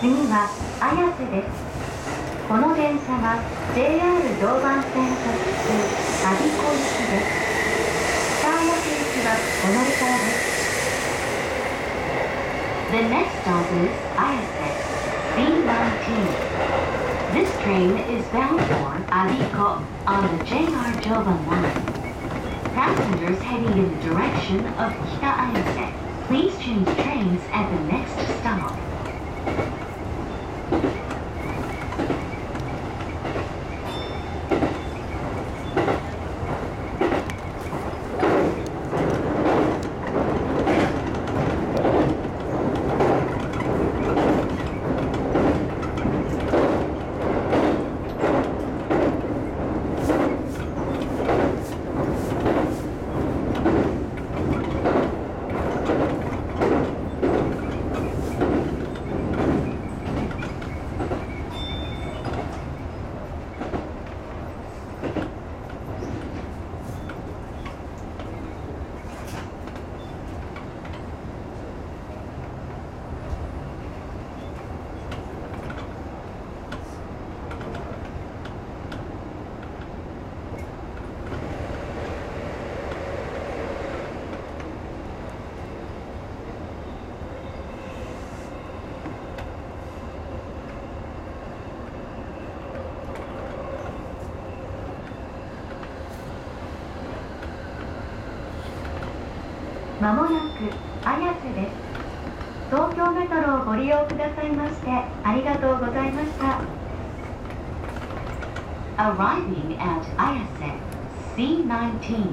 次は綾瀬です。この電車は JR 常磐線特急我孫子行きです。北綾瀬行きはお乗り換えです。The next stop is Ayase, B19. This train is bound for Abiko on the JR Joban line. Passengers heading in the direction of Kita Ayase, please change trains at the next stop. まもなく綾瀬です。東京メトロをご利用くださいましてありがとうございました。Arriving at Ayase, C19.